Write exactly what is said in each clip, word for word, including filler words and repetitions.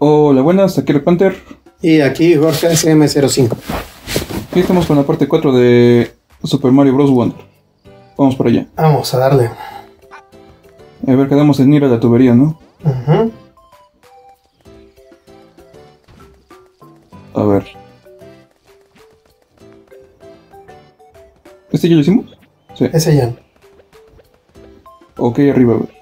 Hola, buenas, aquí el Panther. Y aquí Jorge S M cero cinco. Aquí estamos con la parte cuatro de Super Mario Bros. Wonder. Vamos para allá. Vamos a darle. A ver, quedamos en ir a la tubería, ¿no? Uh-huh. A ver. ¿Este ya lo hicimos? Sí. Ese ya. Ok, arriba, a ver.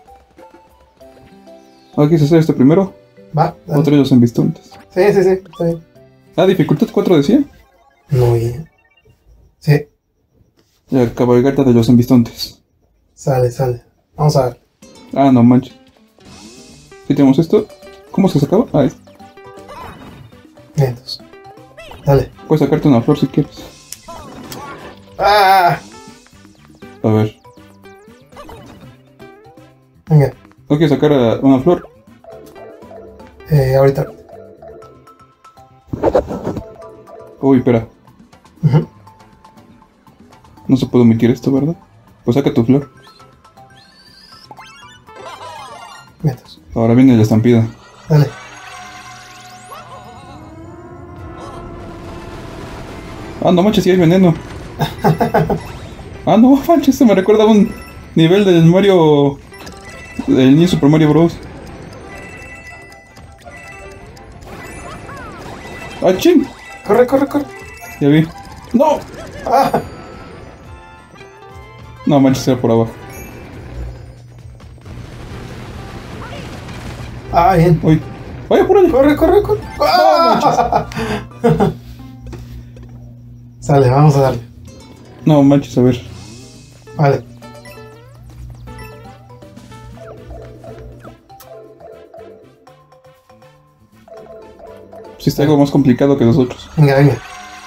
Ah, ¿quieres hacer este primero? Va. Dale. Otro de los embistontes. Sí, sí, sí. Está bien. Ah, dificultad cuatro decía. Muy bien. Sí. La cabalgata de los embistontes. Sale, sale. Vamos a ver. Ah, no manches. ¿Sí tenemos esto? ¿Cómo se sacaba? Ah, esto. Entonces. Dale. Puedes sacarte una flor si quieres. ¡Ah! A ver. Venga. ¿No quieres sacar a una flor? Eh, ahorita. Uy, espera. Uh-huh. No se puede omitir esto, ¿verdad? Pues saca tu flor. Entonces. Ahora viene la estampida. Dale. Ah, no manches, si hay veneno. Ah, no manches, se me recuerda a un nivel del Mario... del New Super Mario Bros. ¡Ah, ching! Corre, corre, corre. Ya vi. ¡No! ¡Ah! No manches, era por abajo. Ah, bien. Uy. ¡Vaya por ahí! Corre, corre, corre. ¡Ah! Sale, vamos a darle. No manches, a ver. Vale. Si está algo más complicado que nosotros. Venga, venga.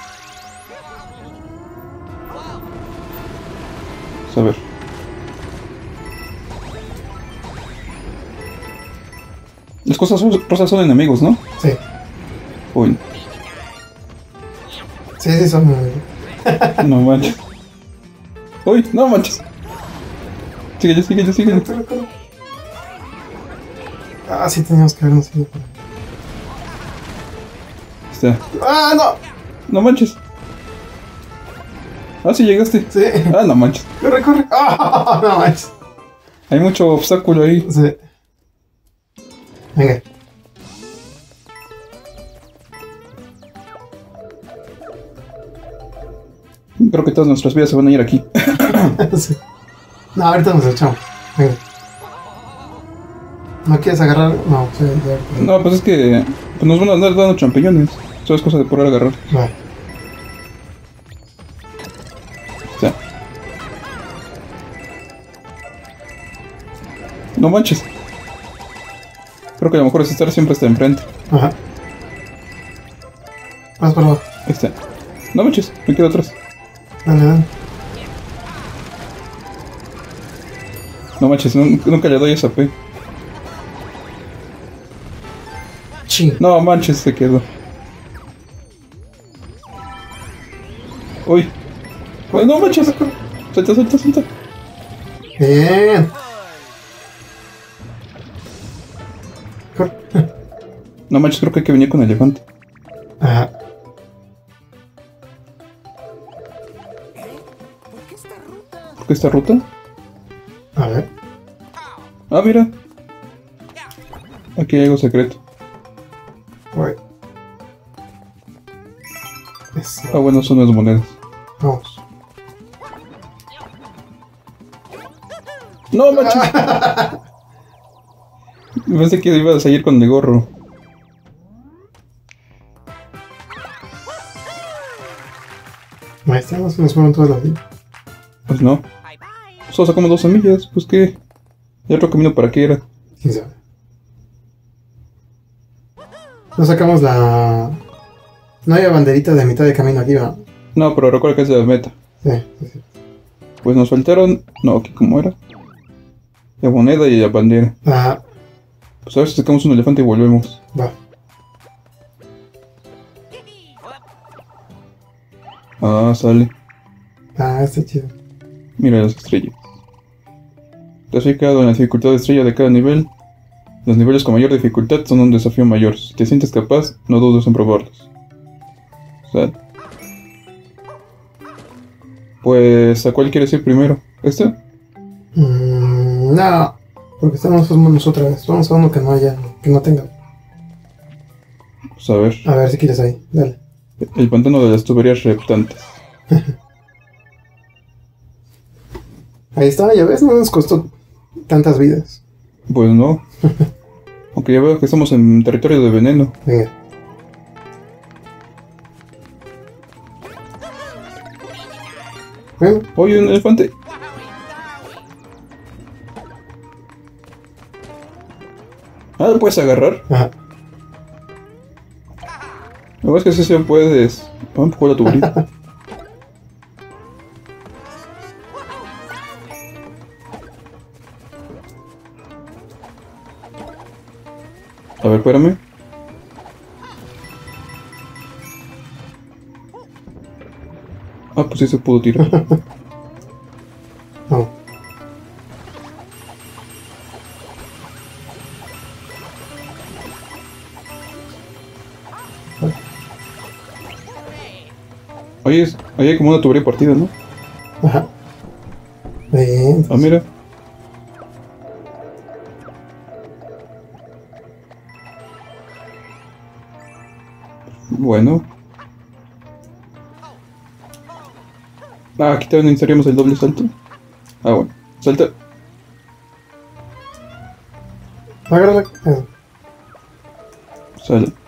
A ver. Las cosas rosas son enemigos, ¿no? Sí. Uy, Sí, sí, son muy... no manches. Uy, no manches. Síguele, síguele, síguele. Corre, corre. Ah, sí, teníamos que habernos ido por ahí. Está. ¡Ah, no! No manches. Ah, sí llegaste. Sí. Ah, no manches. Corre, corre. ¡Ah! No manches. Hay mucho obstáculo ahí. Sí. Venga. Creo que todas nuestras vidas se van a ir aquí. Sí. No, ahorita nos echamos. Venga. ¿No quieres agarrar? No, sí, ya. No, pues es que pues nos van a andar dando champiñones. Eso es cosa de poder agarrar. Vale. Está. No manches. Creo que a lo mejor es estar siempre hasta enfrente. Ajá. Vas por abajo. Ahí está. No manches, me quedo atrás. Dale, dale. No manches, nun- nunca le doy esa P. Ching. No manches, se quedó. Uy. Uy, no manches. Suelta, suelta, suelta. Bien. Corre. No manches, creo que hay que venir con elefante. Ajá. ¿Por qué esta ruta? A ver. Ah, mira. Aquí hay algo secreto. Voy. Eso. Ah, bueno, son las monedas. Vamos. No manches. Pensé que iba a seguir con el gorro. Maestra, no se nos fueron todas las vidas. Pues no. Solo sacamos dos semillas. Pues qué. ¿Y otro camino para qué era? ¿Quién sabe? No sacamos la... No hay banderita de mitad de camino aquí, ¿va? No, pero recuerda que es de la meta. Sí, sí, sí. Pues nos faltaron. No, aquí cómo era. La moneda y la bandera. Ah, Pues a ver si sacamos un elefante y volvemos. va. Ah, sale. Ah, está chido. Mira las estrellas. Clasificado en la dificultad de estrella de cada nivel. Los niveles con mayor dificultad son un desafío mayor. Si te sientes capaz, no dudes en probarlos. O sea, pues, ¿a cuál quieres ir primero? ¿Este? Mm, no, porque estamos monos otra vez. Vamos a uno que no haya, que no tenga. Pues a ver. A ver si quieres ahí, dale. El pantano de las tuberías reptantes. Ahí está, ya ves, no nos costó tantas vidas. Pues no. Aunque ya veo que estamos en territorio de veneno. Venga. Bueno, ¡Oye, un elefante! Ah, ¿lo puedes agarrar? ajá. Lo es que si se puedes. Ah, un poco la tubería. A ver, espérame. Ah, pues sí se pudo tirar. No. Oye, es- ahí hay como una tubería partida, ¿no? Ajá. Bien. Ah, mira. Bueno. Ah, aquí también necesitaríamos el doble salto. Ah, bueno. Salta. Agárrala. Ah, Sale.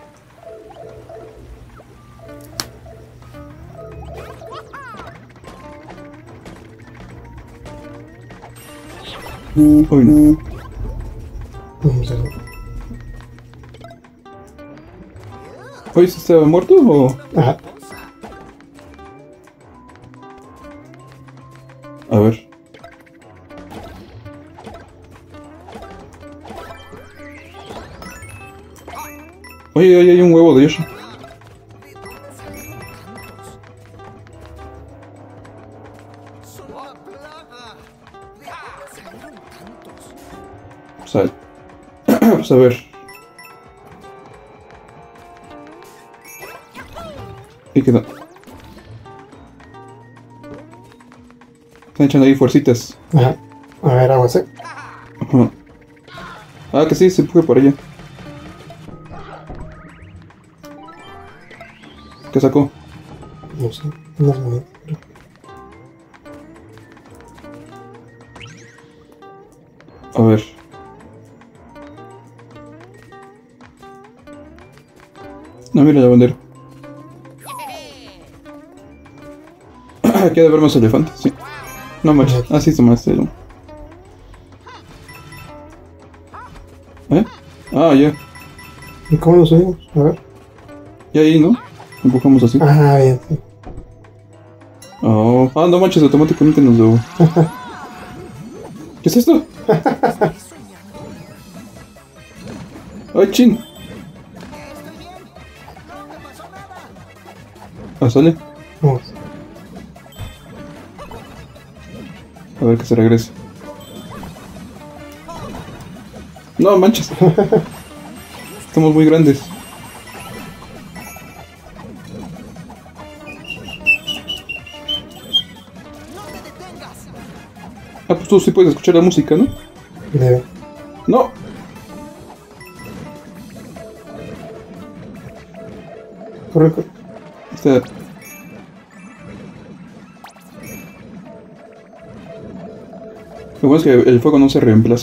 Uy, no. vamos a ver. Oye, ¿se estaba muerto o...? Ajá. A ver. Oye, ahí hay un huevo de Yoshi. Sal. Vamos a ver. Y queda. Están echando ahí fuercitas. Ajá. A ver, aguas, eh. Ajá. Ah, que sí, se empuje por allá. ¿Qué sacó? No sé. Unas monedas. A ver. No, mira la bandera. Aquí ha de haber más elefantes, sí. No manches. Ah, sí, tomaste uno. ¿Eh? Ah, ya. ¿Y cómo lo subimos? A ver. Ya ahí, ¿no? Empujamos así. Ah, bien. Sí. Oh. Ah, no manches, automáticamente nos dio. ¿Qué es esto? ¡Ay, chin! Ah, sale. Vamos. A ver que se regrese. No manches. Estamos muy grandes. Ah, pues tú sí puedes escuchar la música, ¿no? Debe. ¡No! Corre, corre. Está... Lo bueno es que el fuego no se reemplaza.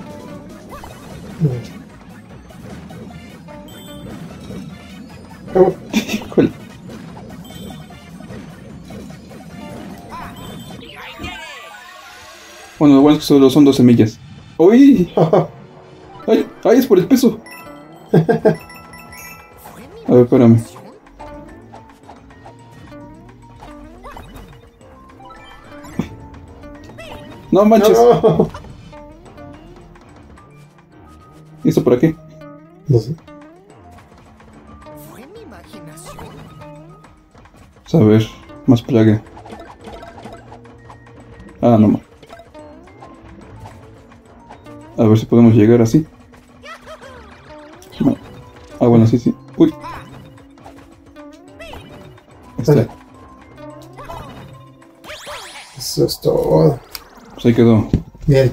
Vamos. Híjole. Bueno, lo bueno es que solo son dos semillas. ¡Uy! ¡Ay! ¡Ay! Es por el peso. A ver, espérame. No manches. No. ¿Y esto por aquí? No sé. ¿Fue mi imaginación? Vamos a ver. Más plaga. Ah, no más. A ver si podemos llegar así. Ah, bueno, sí, sí. Uy. Este. Dale. Eso es todo. Pues ahí quedó. Bien.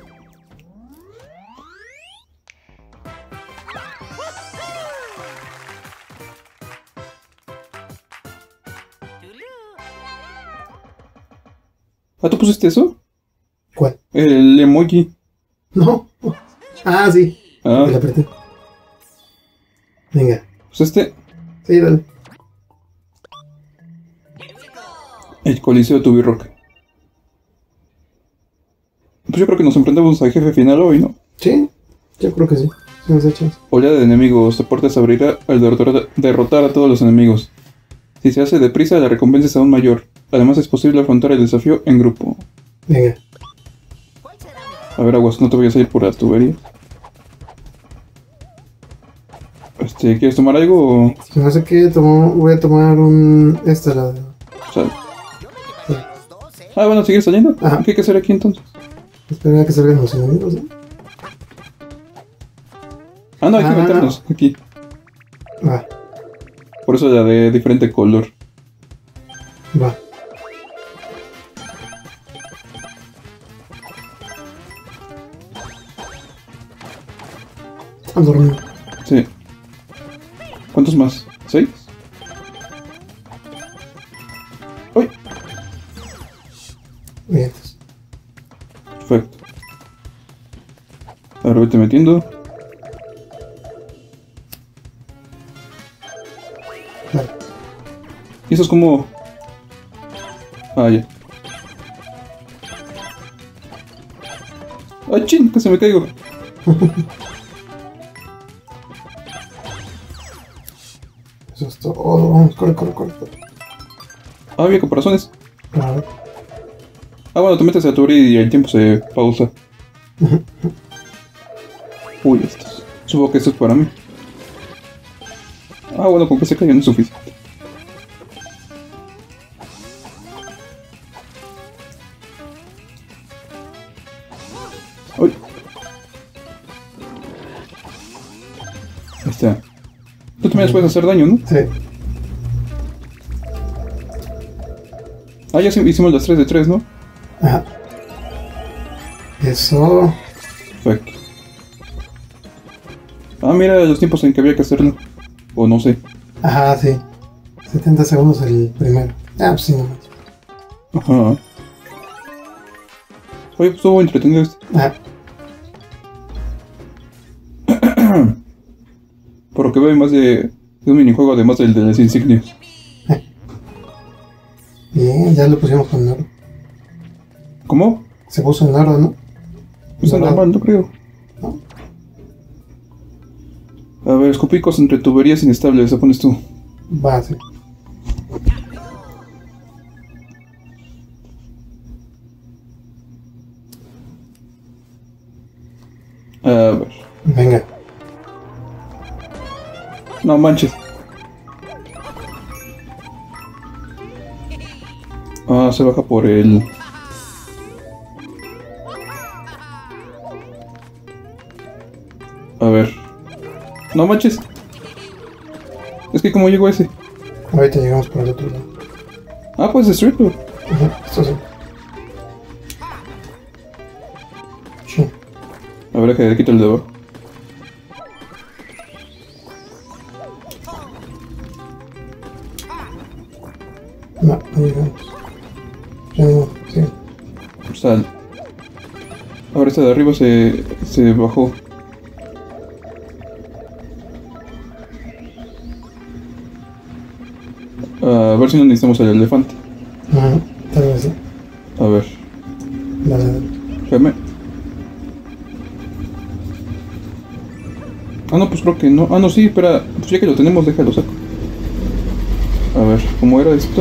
Ah, ¿tú pusiste eso? ¿Cuál? El emoji. No. Ah, sí. Ah, Le apreté. Venga. pues este. Sí, dale. El Coliseo Tubirrock. Pues yo creo que nos enfrentamos al jefe final hoy, ¿no? Sí, yo creo que sí. Sí nos da chance. Oleada de enemigos. La puerta se abrirá al derrotar, derrotar a todos los enemigos. Si se hace deprisa, la recompensa es aún mayor. Además, es posible afrontar el desafío en grupo. Venga. A ver, Aguas, no te vayas a ir por la tubería. Este, ¿quieres tomar algo o...? Si no sé qué, tomo, voy a tomar un... Esta, la de... Sal. Ah, bueno, ¿sigues saliendo? Ajá. ¿Qué hay que hacer aquí entonces? Esperar a que salgan los enemigos, ¿no? Ah, no, hay que Ah. meternos aquí. Va, Por eso la de diferente color. va. A dormir. Sí. ¿Cuántos más? ¿Seis? ¡Uy! Bien. Perfecto. Ahora vete metiendo. Vale. Y eso es como... Ah, ya. ¡Ay, chin! Que se me caigo. Eso es todo. Vamos, corre, corre, corre. Ah, había comparazones. Claro. Ah, bueno, te metes a tu hora y el tiempo se pausa. Uy, estos. Supongo que esto es para mí. Ah, bueno, con que se caigan es suficiente. Uy. Ahí está. Tú también les puedes hacer daño, ¿no? Sí. Ah, ya hicimos las tres de tres, ¿no? Ajá. Eso. Perfecto. Ah, mira los tiempos en que había que hacerlo. O no sé. Ajá, sí. setenta segundos el primero. Ah, pues sí, nomás. Ajá. Oye, pues estuvo entretenido este. Ajá. Por lo que veo hay más de, de un minijuego además del de las insignias. Bien, ya lo pusimos con oro. ¿Cómo? Se puso en oro, ¿no? Pues es Dorado. normal, no creo. ¿No? A ver, escupicos entre tuberías inestables, esa pones tú. Va, sí. A ver. Venga. No manches. Ah, se baja por el... A ver. No manches. Es que como llegó ese. Ahorita llegamos por el otro lado. Ah, pues destruirlo. Ajá, esto sí. Sí. A ver, que quito el de abajo. No, no llegamos. Ya no, sí. Sal. Ahora esta de arriba se, se bajó. A ver si no necesitamos el elefante. Ajá, tal vez sí. A ver, Dale, dale. espérame. Ah, no, pues creo que no. Ah, no, sí, espera. Pues ya que lo tenemos, déjalo saco. A ver, ¿cómo era esto?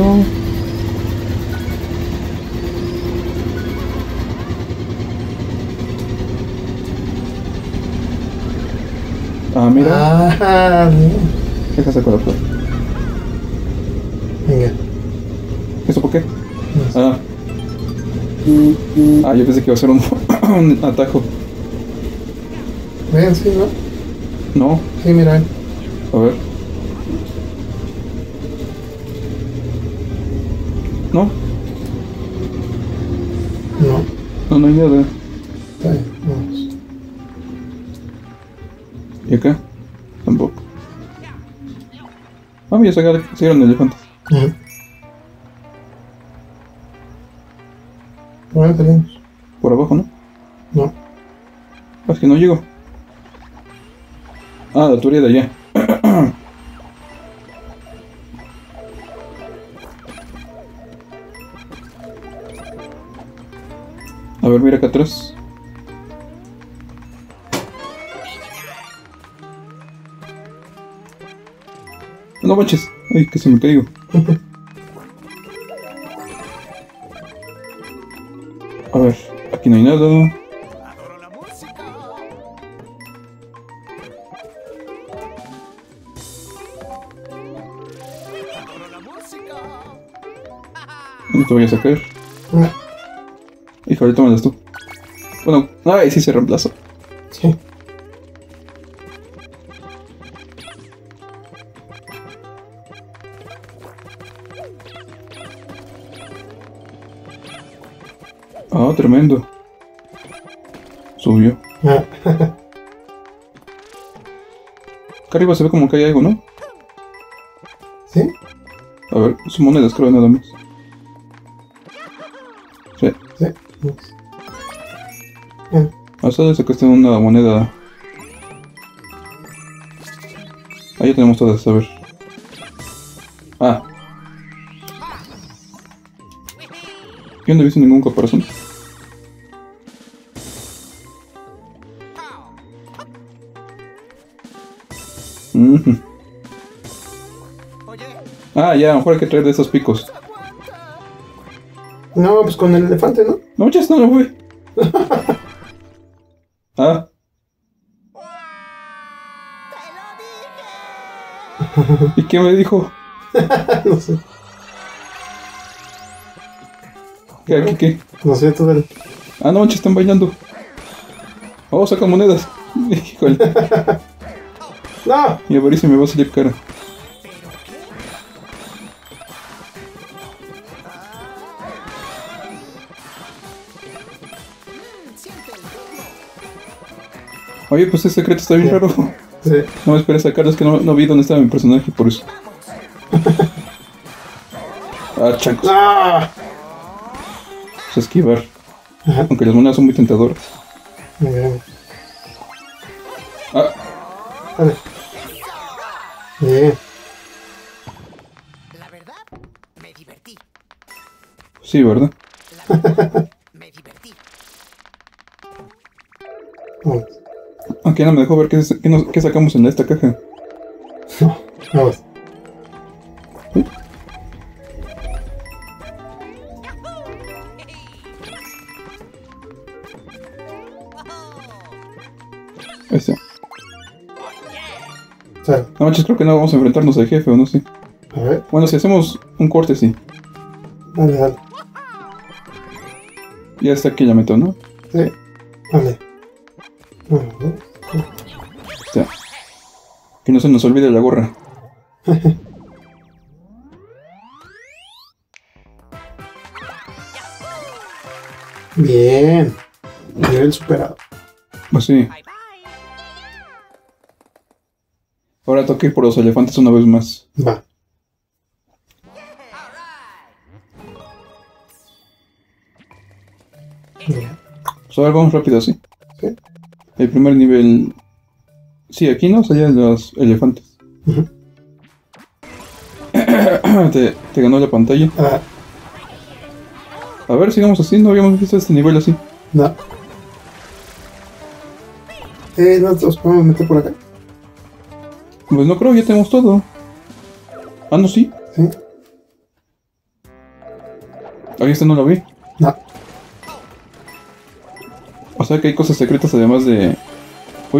Ah, mira. Ah, bien. Deja sacar la flor. Venga. ¿Eso por qué? No sé. Ah. Ah, yo pensé que iba a ser un, un atajo. Ven, sí, ¿no? No. Sí, mira. A ver. ¿No? No. No, no hay nada. Está bien, vamos. ¿Y acá? Tampoco. Ah, mira, salieron elefantes. Uh-huh. Bueno, salimos. Por abajo, ¿no? No. Ah, es que no llego. Ah, la tubería de allá. A ver, mira acá atrás. No manches. Ay, que se me caigo. A ver, aquí no hay nada. Adoro la música. Adoro la música. No te voy a sacar. No. Híjole, tómalas tú. Bueno, ay, sí se reemplazó. Sí. Ah, tremendo. Subió. Ah. Acá arriba se ve como que hay algo, ¿no? ¿Sí? A ver, son monedas, creo, nada más. Sí. Sí. Vamos. Bien. Hasta le sacaste una moneda. Ahí ya tenemos todas, a ver. Ah. Yo no he visto ningún caparazón. Ujú. Oye, Ah, ya, a lo mejor hay que traer de esos picos. No, pues con el elefante, ¿no? No, muchas no lo fui. Ah, te lo dije. ¿y qué me dijo? No sé. ¿Qué, aquí qué? No sé, tú dale. Ah, no, manches, están bailando. Oh, sacan monedas. Híjole. ¡No! Y a ver si me va a salir cara. Siente el ritmo. Oye, pues ese secreto está bien Sí. raro. Sí. No me esperé sacarlo, es que no, no vi dónde estaba mi personaje, por eso. Ah, chancos. ¡Ah! Es esquivar. Ajá. Aunque las monedas son muy tentadoras. Muy bien. Ah, Dale. Bien. La verdad, me divertí. sí, ¿verdad? La verdad, me divertí. Vamos. Aunque ya no me dejó ver qué, qué, nos- qué sacamos en esta caja. No. Vamos. Ahí está. Sale. No manches, creo que no vamos a enfrentarnos al jefe, o no sé. A ver. Bueno, si hacemos un corte, sí. Dale, dale. Ya está aquí la meta, ¿no? Sí. Dale. Uno, dos. O sea, que no se nos olvide la gorra. Bien. Nivel superado. Pues sí. Bye bye. Ahora toca ir por los elefantes una vez más. Va. Bien. Pues ahora vamos rápido, sí. Sí. El primer nivel... Sí, aquí no salían los elefantes. Ujú. te, te ganó la pantalla. Ah, A ver, sigamos así, no habíamos visto este nivel así. no. Eh, ¿no nos podemos meter por acá? Pues no creo, ya tenemos todo. Ah, no, sí. Sí. Ahí está, no lo vi. No. O sea que hay cosas secretas además de... Uy.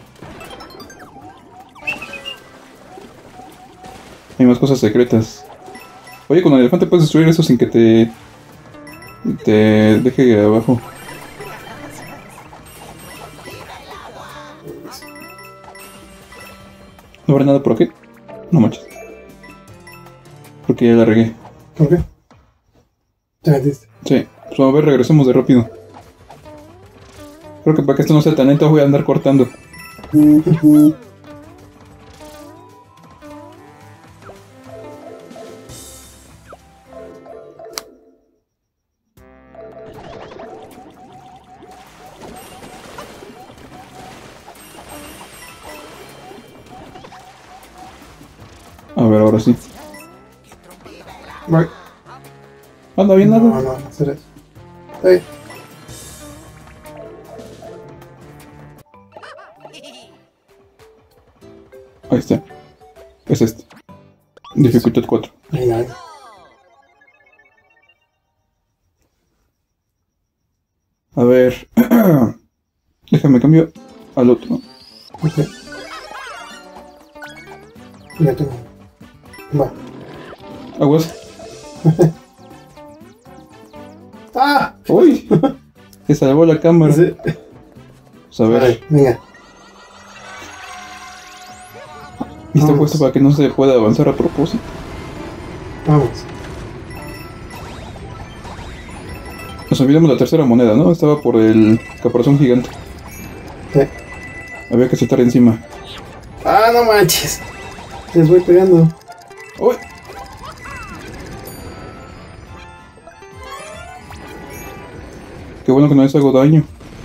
Hay más cosas secretas. Oye, con el elefante puedes destruir eso sin que te... Te deje abajo. ¿No habrá nada por aquí? No manches. Creo que ya la regué. ¿Por qué? Te metiste. Sí, pues a ver, regresemos de rápido. Creo que para que esto no sea tan lento voy a andar cortando. A ver, ahora sí. Voy. Anda bien No, nada. no, no, hacer eso. Hey. Ahí está. Es este. Dificultad cuatro. Ahí nada. A ver. Déjame cambio al otro. Ok. Ya tengo. Va. Aguas. ¡Ah! ¡Uy! Se salvó la cámara. Sí. Pues a ver. Vale, venga. Y está Vamos. puesto para que no se pueda avanzar a propósito. Vamos. Nos olvidamos la tercera moneda, ¿no? Estaba por el caparazón gigante. Sí. Había que saltar encima. ¡Ah, no manches! Les voy pegando. ¡Uy! Qué bueno que no les hago daño.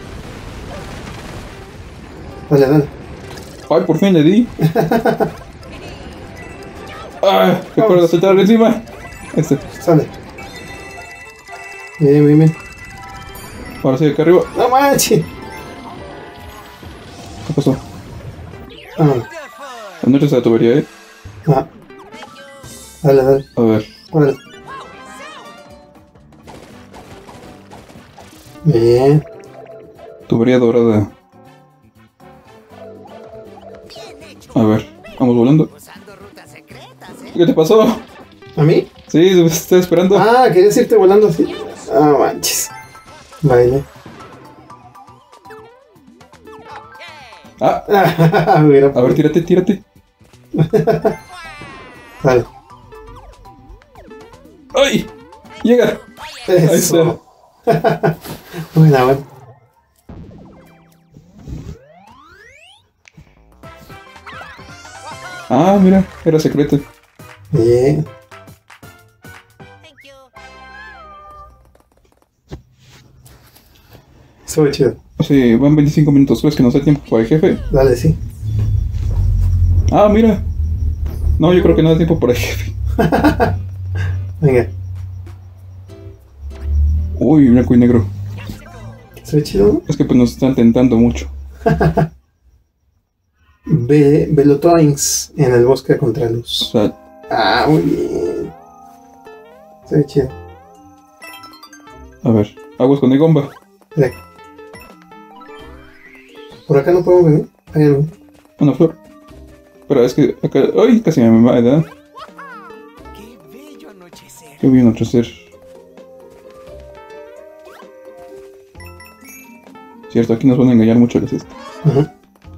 Dale, dale. ¡Ay, por fin le di! ¡Ah! Recuerda saltar encima. Este. Sale. Bien, bien, bien. Ahora sí, acá arriba. ¡No manches! ¿Qué pasó? Vámonos. La noche se la tubería, ¿eh? Ah. Dale, dale. A ver. Órale. Bien. Tubería dorada. A ver. Vamos volando. Usando rutas secretas, ¿eh? ¿Qué te pasó? ¿A mí? Sí, me estoy esperando. Ah, querías irte volando así. Ah, manches. Baile. Ah, Ah, hubiera a ver, tírate, tírate. Dale. ¡Ay! ¡Llega! Ahí Eso. está. Buena, buena. Ah, mira, era secreto. Bien. Thank you. Estuvo chido. Sí, van veinticinco minutos. ¿Crees que nos da tiempo para el jefe? Dale, sí. Ah, mira. No, yo creo que no da tiempo para el jefe. Venga. Uy, blanco y negro. Estuvo chido, ¿no? Es que pues nos están tentando mucho. Ve Velotoings en el bosque de O contraluz. sea, Ah, muy bien. Estuvo chido. a ver. Aguas con el gomba. Ve. Por acá no podemos venir. Hay algo. Una flor. Pero es que acá... ¡Ay! Casi me va, ¿verdad? Qué bello anochecer. Qué bien anochecer. Cierto, aquí nos van a engañar mucho las estas. Ajá.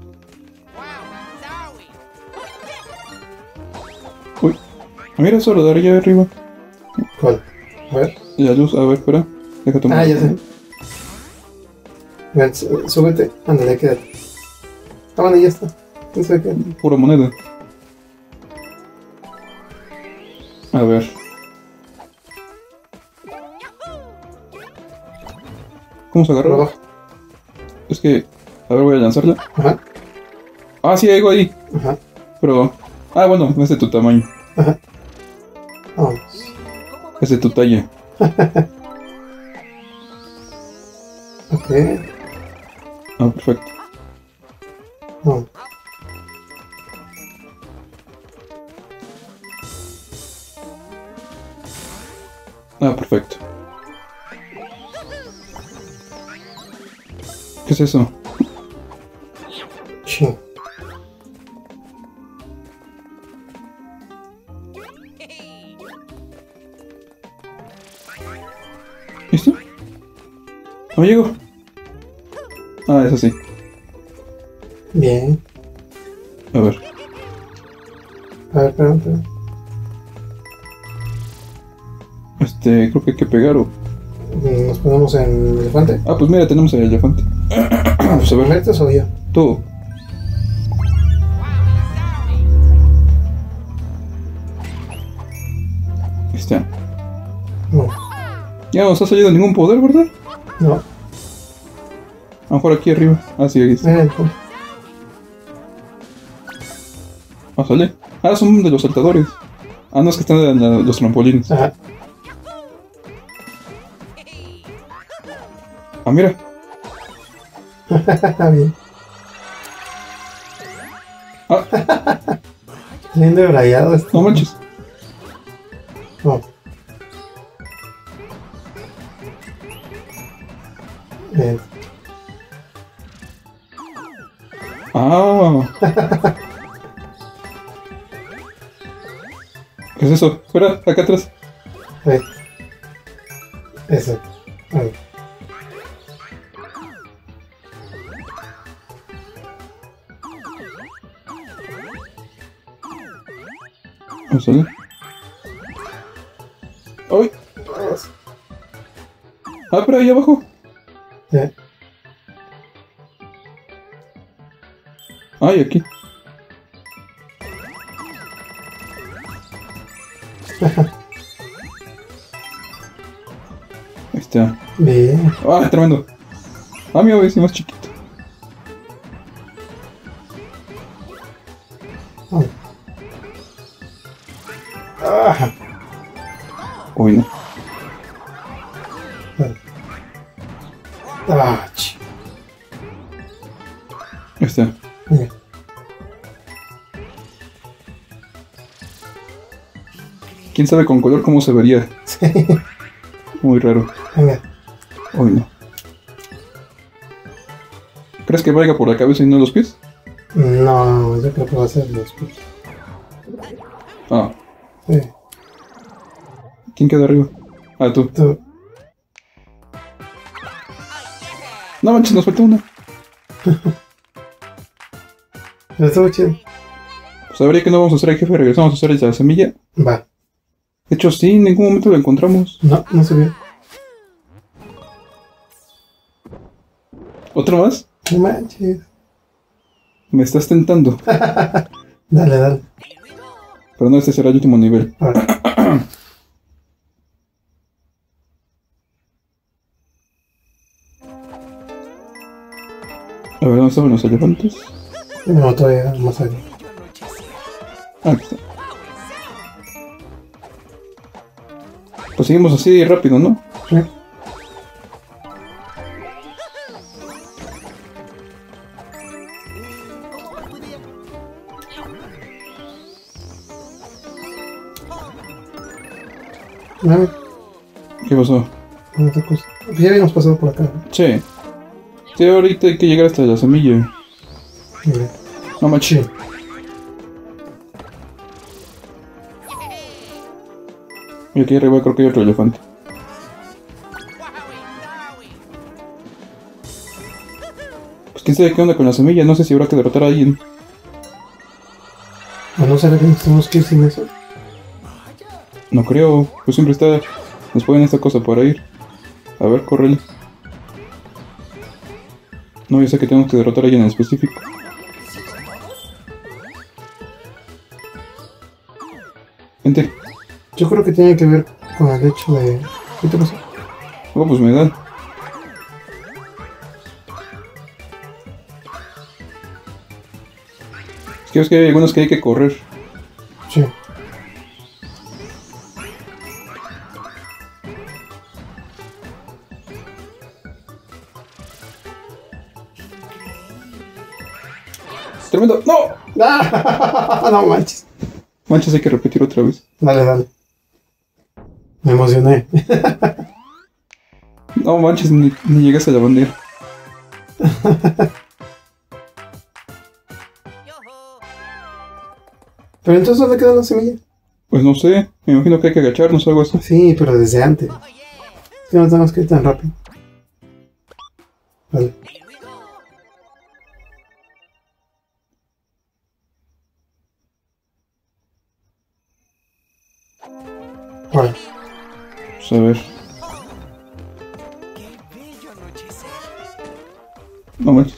Uy. Mira, solo de allá arriba. ¿Cuál? A ver. La luz, a ver, espera. Deja tomar. Ah, ya sé. Ven, sú- súbete. Ándale, quédate. Ah, bueno, ya está. Ya se queda. Pura moneda. A ver. ¿Cómo se Por agarra? abajo. Es que... A ver, voy a lanzarla. Ajá. Ah, sí, hay algo ahí. Ajá. Pero... Ah, bueno, no es de tu tamaño. Ajá. Vamos. Es de tu talla. Ok. Ah, perfecto. Vamos. Ah, perfecto. ¿Qué es eso? Sí. ¿Listo? No llego. Ah, eso sí. Bien. A ver. A ver, espera, espera. Este, creo que hay que pegar o... Nos ponemos en el elefante. Ah, pues mira, tenemos el elefante. Pues a ver, ¿Metes o yo? tú. Este. No. Ya no nos ha salido ningún poder, ¿verdad? No. A lo mejor aquí arriba. Ah, sí, aquí está. Mira, entonces. Ah, sale. Ah, son de los saltadores. Ah, no, es que están en la- los trampolines. Ajá. Ah, mira. Bien. Ah, Bien debrayado esto. no manches. No. Bien. Ah. ¿Qué es eso? Fuera, acá atrás. Ahí. Eso. Ahí. Vamos a ver. ¡Ay! Ah, pero ahí abajo. Ya. Ay, aquí. Ahí está. Bien. Ah, tremendo. Ah, mira, voy a ser más chiquito. Ay. Ah. Uy, no. Ah, ch. Ahí está. Bien. ¿Quién sabe con color cómo se vería? Sí. Muy raro. Venga. Uy, no. ¿Crees que vaya por la cabeza y no los pies? No, yo creo que va a ser los pies. Ah, Sí. ¿quién queda arriba? Ah, tú. Tú. No manches, nos falta una. Pero estuvo chido. Pues habría que no vamos a hacer el jefe, regresamos a hacer esa semilla. Va. De hecho, sí, en ningún momento la encontramos. No, no se vio. ¿Otro más? No manches. Me estás tentando. Dale, dale. Pero no, este será el último nivel. Ahora. A ver, ¿dónde estaban los elefantes? No, todavía más allá. Ah, aquí está. Pues seguimos así rápido, ¿no? Sí. A ver, ¿Qué pasó? otra cosa. Ya habíamos pasado por acá. ¿No? Sí. Sí, ahorita hay que llegar hasta la semilla. Mira. No manches. Y aquí arriba creo que hay otro elefante. Pues quién sabe qué onda con la semilla. No sé si habrá que derrotar a alguien. ¿O no será que nos tenemos que ir sin eso? No creo. Pues siempre está... Nos ponen esta cosa para ir. A ver, córrele. No, yo sé que tenemos que derrotar a alguien en específico. Vente. Yo creo que tiene que ver con el hecho de... ¿Qué te pasó? Oh, pues me da. Es que ves que hay algunos que hay que correr. Sí. ¡Tremendo! ¡No! ¡Ah! No manches. Manches, hay que repetir otra vez. Dale, dale. Me emocioné. No manches, ni, ni llegas a la bandera. Pero entonces, ¿dónde queda la semilla? Pues no sé, me imagino que hay que agacharnos o algo así. Sí, pero desde antes. Es que no tenemos que ir tan rápido. Vale. Bueno, Pues a ver. ¡Qué bello anochecer! No manches.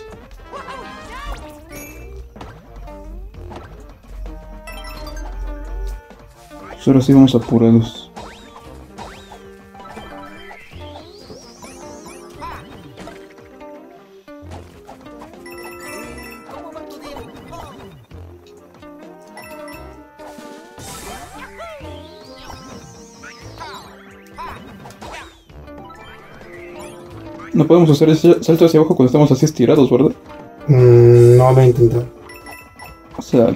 Pues ahora sí vamos apurados. ¿Cómo va tu día? Oh, No podemos hacer ese salto hacia abajo cuando estamos así estirados, ¿verdad? mm, no lo he intentado. O sea...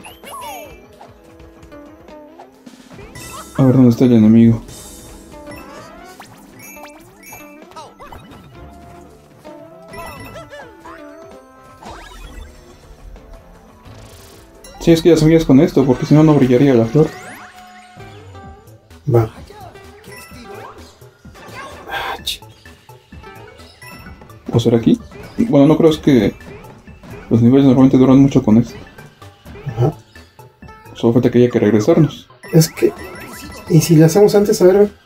A ver dónde está el enemigo. Sí, es que ya sabías con esto, porque si no, no brillaría la flor. Va. ¡Qué estilo! Ah, ch- ¿O será aquí? Bueno, no creo, es que los niveles normalmente duran mucho con esto. Ajá. Solo falta que haya que regresarnos. Es que... ¿Y si lo hacemos antes? A ver.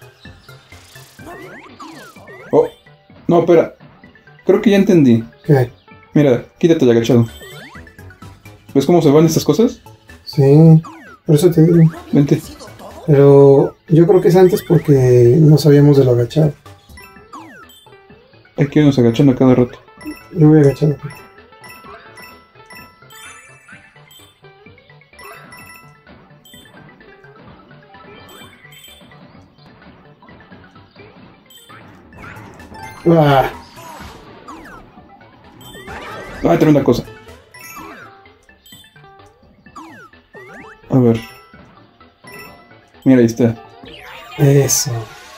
Oh, no, espera. Creo que ya entendí. ¿Qué? Mira, quítate el agachado. ¿Ves cómo se van estas cosas? Sí, por eso te digo. Vente. Pero yo creo que es antes porque no sabíamos de lo agachado. Hay que irnos agachando a cada rato. Yo voy agachado. Ah, Ah, trae una cosa. A ver. Mira, ahí está. eso.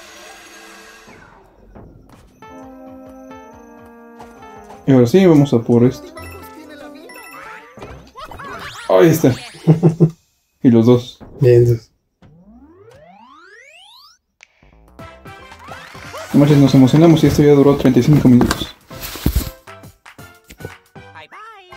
Y ahora sí, vamos a por esto. Tiene la vida. Ahí está. Y los dos. Bien, entonces. No manches, nos emocionamos y esto ya duró treinta y cinco minutos. Bye bye.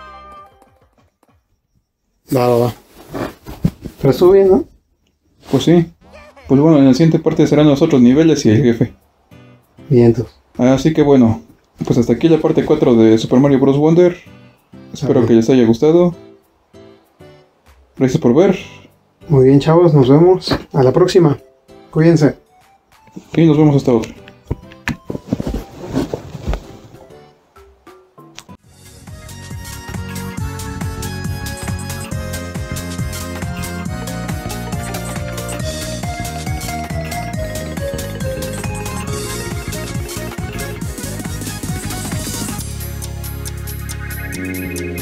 Va, va, va. Pero estuvo bien, ¿no? Pues sí. Pues bueno, en la siguiente parte serán los otros niveles y el jefe. Bien, entonces. Así que bueno, pues hasta aquí la parte cuatro de Super Mario Bros. Wonder. Espero Ok. que les haya gustado. Gracias por ver. Muy bien, chavos. Nos vemos. A la próxima. Cuídense. Ok, nos vemos hasta otra. ¡Qué